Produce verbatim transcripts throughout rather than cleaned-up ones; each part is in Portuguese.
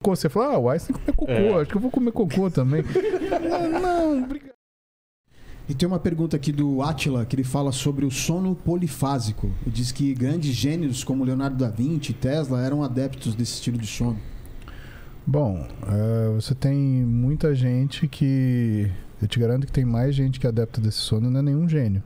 cocô. Você fala, ah, o Einstein come cocô, é. acho que eu vou comer cocô também. ah, não, obrigado. E tem uma pergunta aqui do Átila, que ele fala sobre o sono polifásico. Ele diz que grandes gênios como Leonardo da Vinci e Tesla eram adeptos desse estilo de sono. Bom, uh, você tem muita gente que... Eu te garanto que tem mais gente que é adepta desse sono, não é nenhum gênio.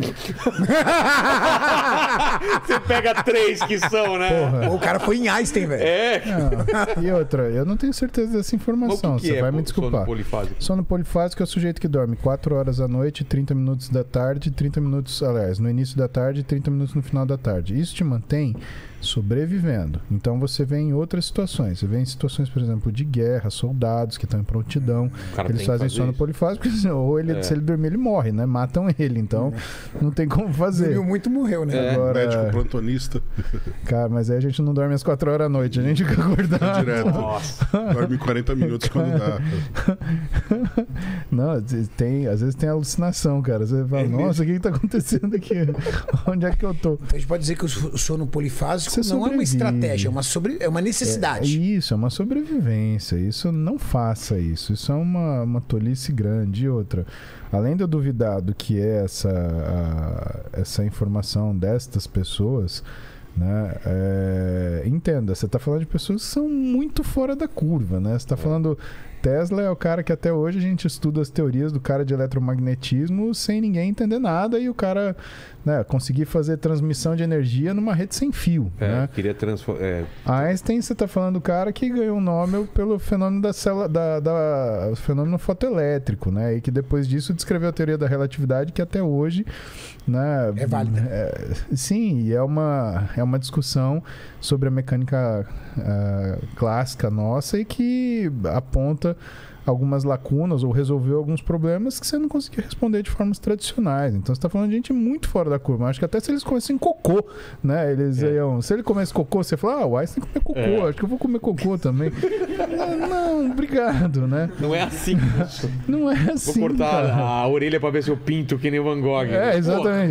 Você pega três que são, né? Porra. O cara foi em Einstein, velho. É. Não. E outra, eu não tenho certeza dessa informação. Que Você é vai me desculpar. Sono polifásico? Sono polifásico é o sujeito que dorme quatro horas à noite, trinta minutos da tarde, trinta minutos, aliás, no início da tarde e trinta minutos no final da tarde. Isso te mantém sobrevivendo. Então você vê em outras situações. Você vê em situações, por exemplo, de guerra, soldados que estão em prontidão. Eles fazem sono isso. polifásico, ou ele, é. se ele dormir, ele morre, né? Matam ele. Então é. não tem como fazer. Dormiu muito, morreu, né? É. Agora, médico plantonista. Cara, mas aí a gente não dorme às quatro horas à noite, a gente fica acordado. Direto. Nossa. Dorme quarenta minutos quando dá. Não, tem, às vezes tem alucinação, cara. Você fala, é nossa, o que está acontecendo aqui? Onde é que eu tô? Então a gente pode dizer que o sono polifásico Você não sobrevive. é uma estratégia, é uma, sobre, é uma necessidade. É, isso, é uma sobrevivência. Isso, não faça isso. Isso é uma, uma tolice grande. E outra, além de eu duvidar do que é essa, a, essa informação destas pessoas, né, é, entenda, você está falando de pessoas que são muito fora da curva, né? Você está falando... Tesla é o cara que até hoje a gente estuda as teorias do cara de eletromagnetismo sem ninguém entender nada e o cara, né, conseguir fazer transmissão de energia numa rede sem fio. É, né? queria transformar... É. Einstein, você está falando do cara que ganhou um Nobel pelo fenômeno da célula, da, da, fenômeno fotoelétrico, né? E que depois disso descreveu a teoria da relatividade que até hoje, né, é válida. É, sim, é uma, é uma discussão sobre a mecânica uh, clássica nossa e que aponta algumas lacunas ou resolveu alguns problemas que você não conseguia responder de formas tradicionais. Então você está falando de gente muito fora da curva. Acho que até se eles comessem cocô, né? Eles é. iam, se ele comesse cocô, você fala, ah, o Einstein come cocô, é. acho que eu vou comer cocô também. ah, não, obrigado, né? Não é assim. Não é assim. Vou cortar cara. a orelha para ver se eu pinto que nem o Van Gogh. É, exatamente.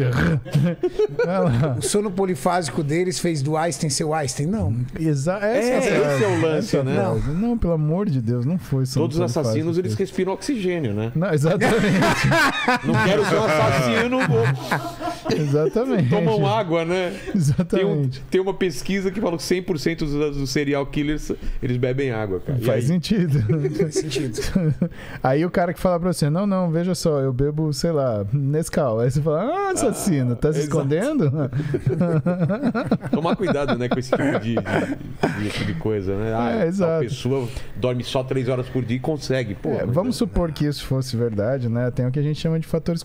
O sono polifásico deles fez do Einstein ser o Einstein? Não. Exa é, é, esse é o lance, né? Não. não, pelo amor de Deus, não foi sono Todos os assassinos, eles respiram oxigênio, né? Não, exatamente. Não quero ser um assassino, vou... Exatamente. Tomam água, né? Exatamente. Tem, um, tem uma pesquisa que fala que cem por cento dos, dos serial killers, eles bebem água, cara. Faz sentido. Faz sentido. Aí o cara que fala pra você, não, não, veja só, eu bebo, sei lá, Nescau. Aí você fala, ah, assassino, ah, tá se exato. escondendo? Tomar cuidado, né, com esse tipo de, de, de, de coisa, né? Ah, é, exato. A pessoa dorme só três horas por dia e consegue. Pô, é, vamos é... supor que isso fosse verdade, né? Tem o que a gente chama de fatores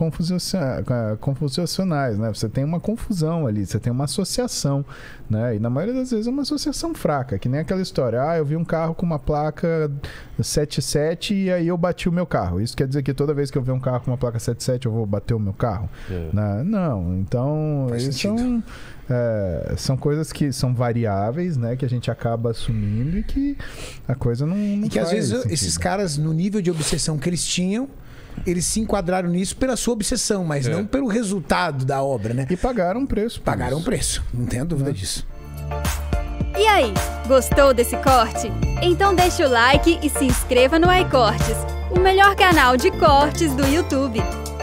confusionais, né? Você tem uma confusão ali, você tem uma associação, né? E na maioria das vezes é uma associação fraca, que nem aquela história, ah, eu vi um carro com uma placa setenta e sete e aí eu bati o meu carro. Isso quer dizer que toda vez que eu ver um carro com uma placa setenta e sete eu vou bater o meu carro? É. Né? Não, então eles são, é, são coisas que são variáveis, né? Que a gente acaba assumindo e que a coisa não, não e que às vezes sentido. Esses caras, no nível de obsessão que eles tinham, eles se enquadraram nisso pela sua obsessão, mas é. não pelo resultado da obra, né? E pagaram um preço. Pagaram um preço, não tenho dúvida é. disso. E aí, gostou desse corte? Então deixa o like e se inscreva no iCortes, o melhor canal de cortes do YouTube.